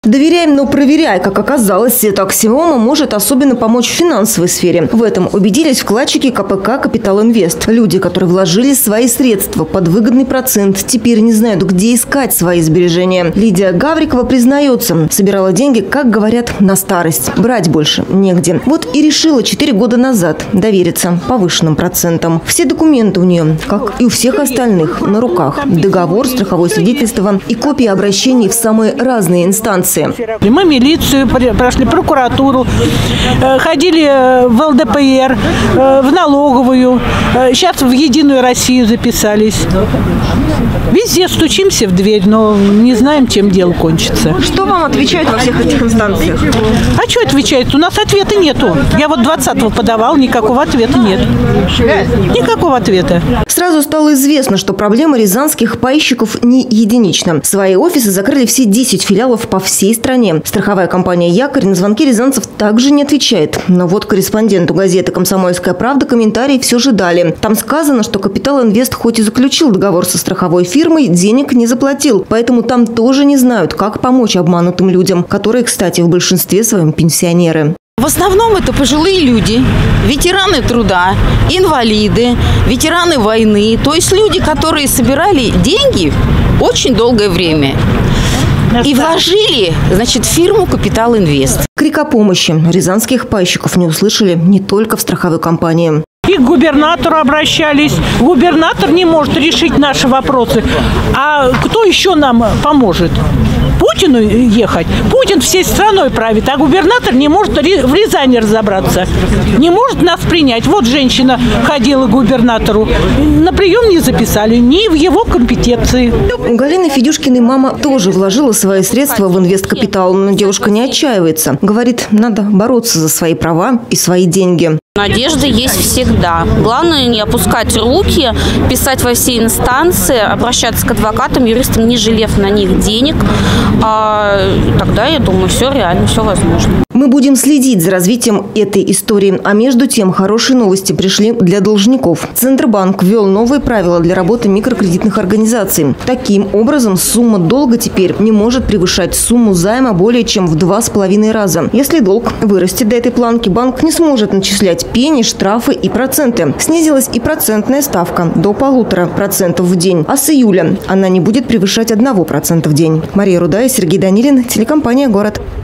Доверяй, но проверяй. Как оказалось, эта аксиома может особенно помочь в финансовой сфере. В этом убедились вкладчики КПК «Капитал Инвест». Люди, которые вложили свои средства под выгодный процент, теперь не знают, где искать свои сбережения. Лидия Гаврикова признается, собирала деньги, как говорят, на старость. Брать больше негде. Вот и решила 4 года назад довериться повышенным процентам. Все документы у нее, как и у всех остальных, на руках. Договор, страховое свидетельство и копии обращений в самые разные инстанции. Мы милицию прошли, прокуратуру, ходили в ЛДПР, в налоговую, сейчас в Единую Россию записались. Везде стучимся в дверь, но не знаем, чем дело кончится. Что вам отвечают во всех этих инстанциях? А что отвечает? У нас ответа нету. Я вот 20-го подавал, никакого ответа нет. Никакого ответа. Сразу стало известно, что проблема рязанских пайщиков не единична. Свои офисы закрыли все 10 филиалов по всей стране. Страховая компания «Якорь» на звонки рязанцев также не отвечает. Но вот корреспонденту газеты «Комсомольская правда» комментарии все же дали. Там сказано, что «Капитал Инвест» хоть и заключил договор со страховой фирмой, денег не заплатил. Поэтому там тоже не знают, как помочь обманутым людям, которые, кстати, в большинстве своем пенсионеры. В основном это пожилые люди, ветераны труда, инвалиды, ветераны войны. То есть люди, которые собирали деньги очень долгое время и вложили, значит, в фирму «Капитал Инвест». Крик о помощи рязанских пайщиков не услышали не только в страховой компании. И к губернатору обращались. Губернатор не может решить наши вопросы. А кто еще нам поможет? Путину ехать? Путин всей страной правит, а губернатор не может в Рязани разобраться. Не может нас принять. Вот женщина ходила к губернатору. На прием не записали. Не в его компетенции. У Галины Федюшкиной мама тоже вложила свои средства в инвесткапитал. Но девушка не отчаивается. Говорит, надо бороться за свои права и свои деньги. Надежда есть всегда. Главное не опускать руки, писать во все инстанции, обращаться к адвокатам, юристам, не жалев на них денег. Тогда, я думаю, все реально, все возможно. Мы будем следить за развитием этой истории. А между тем, хорошие новости пришли для должников. Центробанк ввел новые правила для работы микрокредитных организаций. Таким образом, сумма долга теперь не может превышать сумму займа более чем в 2,5 раза. Если долг вырастет до этой планки, банк не сможет начислять пени, штрафы и проценты. Снизилась и процентная ставка до 1,5% в день. А с июля она не будет превышать 1% в день. Мария Рудая, Сергей Данилин, телекомпания «Город».